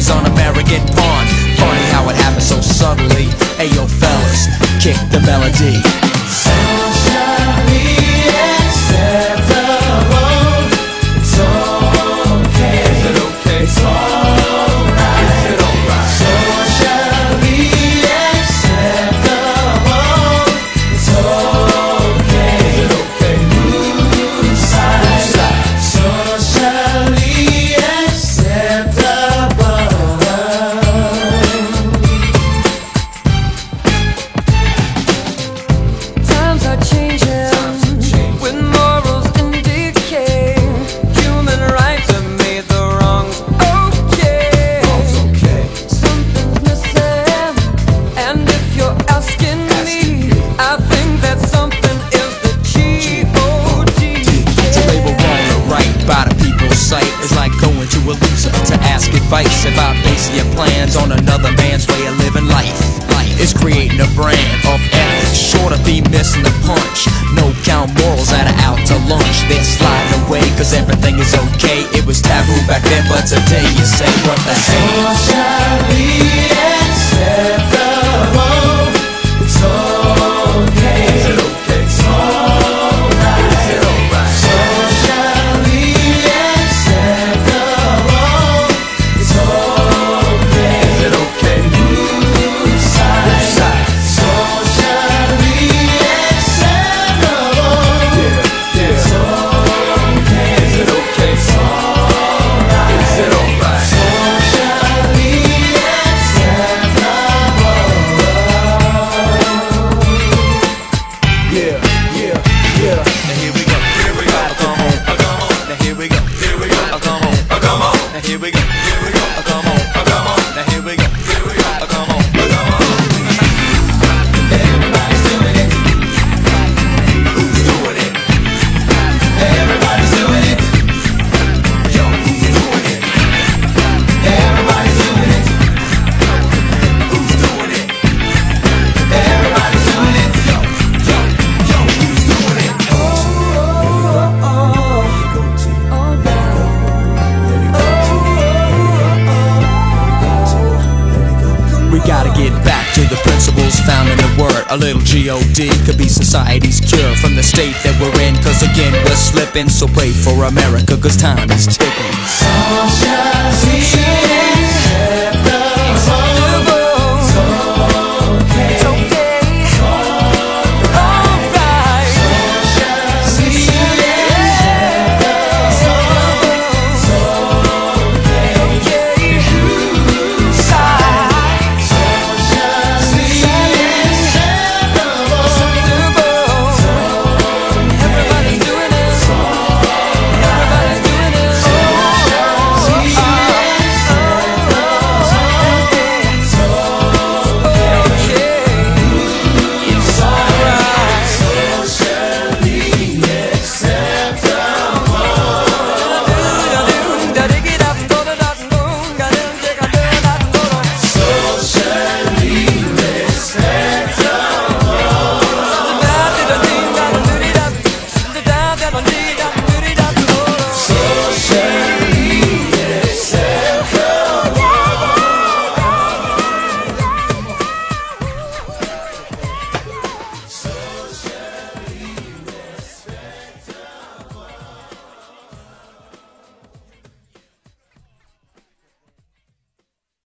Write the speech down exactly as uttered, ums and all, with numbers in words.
is on American Pond. Funny how it happened so subtly. Ayo fellas, kick the melody. Socially acceptable. It's okay. Is it okay? It's alright. Is it alright? Socially acceptable. It's okay. Is it okay? Move side. Socially acceptable. Times are changing, with morals in decay. Human rights have made the wrongs okay. Okay. Something's missing, and if you're asking me, I think that something is the G O D. To label wrong or right by the people's sight is like going to a loser to ask advice about basing your plans on another man's way of living life. It's creating a brand of ethics, sure to be missing the punch. No count morals that are out to lunch. They're sliding away cause everything is okay. It was taboo back then, but today you say what the hell. Socially acceptable. It's okay. Is it okay? It's alright. Is it alright? Socially acceptable. It's okay. Is it okay? Move side. Socially acceptable. Yeah, yeah. It's okay. Is it okay? It's alright. Is it alright? Socially acceptable. Yeah, yeah, yeah. Now here we go. Here we go. Oh, come on. Oh, come on. Now here we go. Here we go. Oh, come on. Oh, come on. Now here we go. Here we go. Oh, come on. Oh, come on. Now here we go. Here we go. Oh, come on. Oh, come on. Everybody's doing it. Who's doing it? Everybody's doing it. Yo, who's doing it? Everybody's doing it. Who's doing it? Everybody's doing it. Yo, yo, yo, who's doing it? Oh, oh, oh, oh, We gotta get back to the principles found in the word. A little G O D could be society's cure from the state that we're in. Cause again, we're slipping. So pray for America, cause time is ticking. Socially